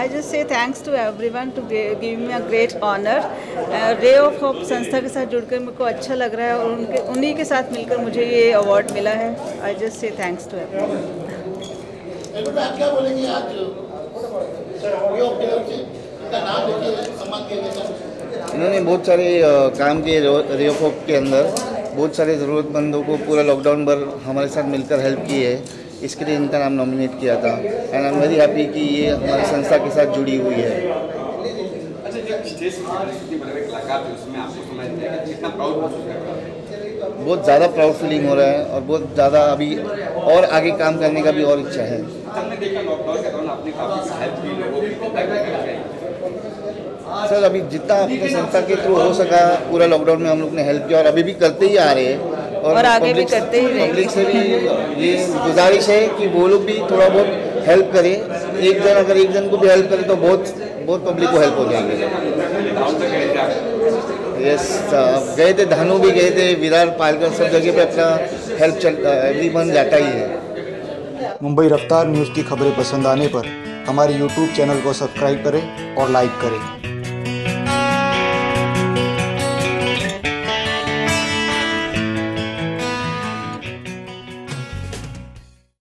I just say thanks to everyone to give me a great honor. Ray of hope संस्था के साथ जुड़कर मेरे को अच्छा लग रहा है और उन्हीं के साथ मिलकर मुझे ये अवार्ड मिला है. I just say thanks to everyone. क्या बोलेंगे आज नाम लेके सम्मान किया गया? इन्होंने बहुत सारे काम किए रे ऑफ होप के अंदर. बहुत सारे ज़रूरतमंदों को पूरा लॉकडाउन भर हमारे साथ मिलकर हेल्प की है. इसके लिए इनका नाम नॉमिनेट किया था. And I am very happy कि ये हमारी संस्था के साथ जुड़ी हुई है. बहुत ज़्यादा प्राउड फीलिंग हो रहा है और बहुत ज़्यादा अभी और आगे काम करने का भी और इच्छा है. सर अभी जितना अपनी संस्था के थ्रू हो सका पूरा लॉकडाउन में हम लोग ने हेल्प किया और अभी भी करते ही आ रहे हैं और आगे भी करते ही रहेंगे. पब्लिक से भी ये गुजारिश है कि वो लोग भी थोड़ा बहुत हेल्प करें. अगर एक जन को भी हेल्प करें तो बहुत पब्लिक को हेल्प हो जाएंगे. यस गए थे, धानु भी गए थे, विरार पालकर सब जगह पे अपना हेल्प एवरीवन जाता ही है. मुंबई रफ्तार न्यूज़ की खबरें पसंद आने पर हमारे YouTube चैनल को सब्सक्राइब करें और लाइक करें.